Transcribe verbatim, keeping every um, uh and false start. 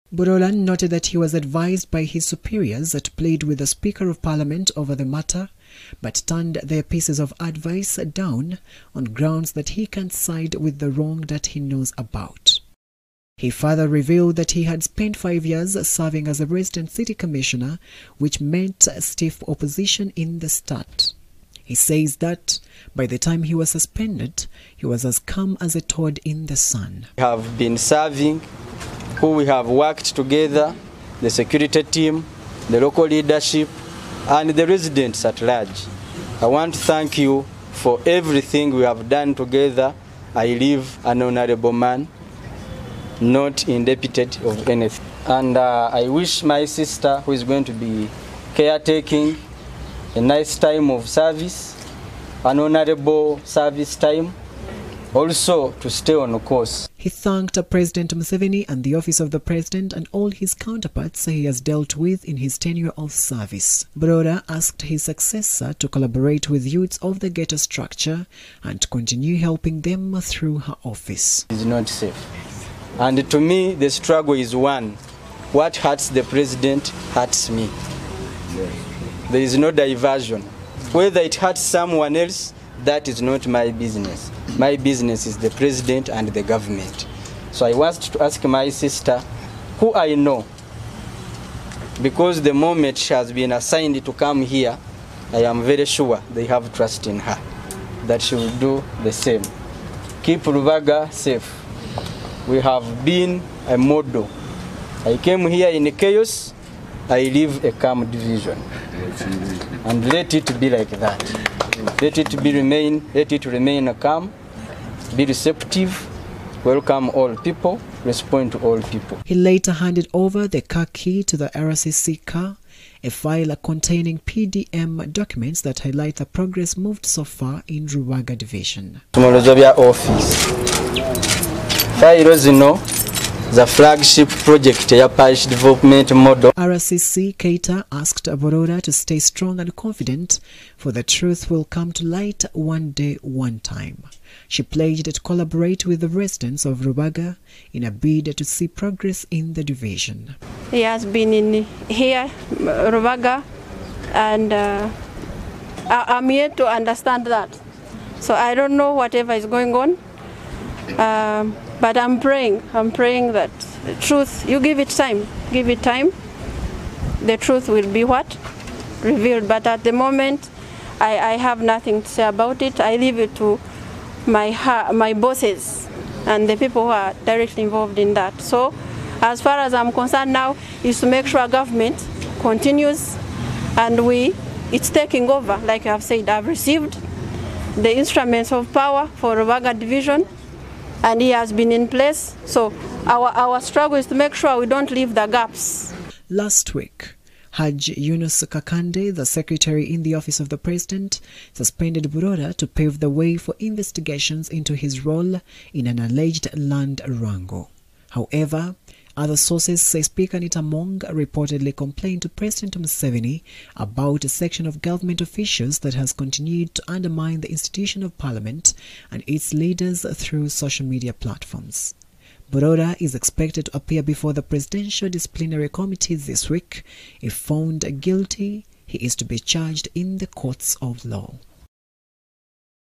Buroda noted that he was advised by his superiors to plead with the Speaker of Parliament over the matter, but turned their pieces of advice down on grounds that he can't side with the wrong that he knows about. He further revealed that he had spent five years serving as a resident city commissioner, which meant stiff opposition in the start. He says that by the time he was suspended, he was as calm as a toad in the sun. We have been serving, who we have worked together, the security team, the local leadership, and the residents at large. I want to thank you for everything we have done together. I live an honorable man, not indebted of anything. And uh, I wish my sister, who is going to be caretaking, a nice time of service, an honorable service time, also to stay on course. He thanked President Museveni and the Office of the President and all his counterparts he has dealt with in his tenure of service. Buroda asked his successor to collaborate with youths of the ghetto structure and continue helping them through her office. It is not safe. And to me, the struggle is one. What hurts the president hurts me. There is no diversion. Whether it hurts someone else, that is not my business. My business is the president and the government. So I want to ask my sister, who I know, because the moment she has been assigned to come here, I am very sure they have trust in her, that she will do the same. Keep Rubaga safe. We have been a model. I came here in chaos, I live a calm division. And let it be like that. Let it be remain, let it remain calm, be receptive, welcome all people, respond to all people. He later handed over the car key to the R C C car, a file containing P D M documents that highlight the progress moved so far in Rubaga division. Tumolozobya office. File zino the flagship project ya parish development model. R C C Keita asked Buroda to stay strong and confident, for the truth will come to light one day, one time. She pledged to collaborate with the residents of Rubaga in a bid to see progress in the division. He has been in here, Rubaga, and uh, I'm here to understand that. So I don't know whatever is going on. Um, But I'm praying, I'm praying that the truth, you give it time, give it time, the truth will be what? Revealed. But at the moment, I, I have nothing to say about it. I leave it to my, my bosses and the people who are directly involved in that. So as far as I'm concerned now is to make sure government continues and we, it's taking over. Like I've said, I've received the instruments of power for Rubaga division, and he has been in place. So our, our struggle is to make sure we don't leave the gaps. Last week, Haj Yunus Kakande, the secretary in the Office of the President, suspended Buroda to pave the way for investigations into his role in an alleged land wrangle. However, other sources say Speaker Anita Among reportedly complained to President Museveni about a section of government officials that has continued to undermine the institution of Parliament and its leaders through social media platforms. Buroda is expected to appear before the Presidential Disciplinary Committee this week. If found guilty, he is to be charged in the courts of law.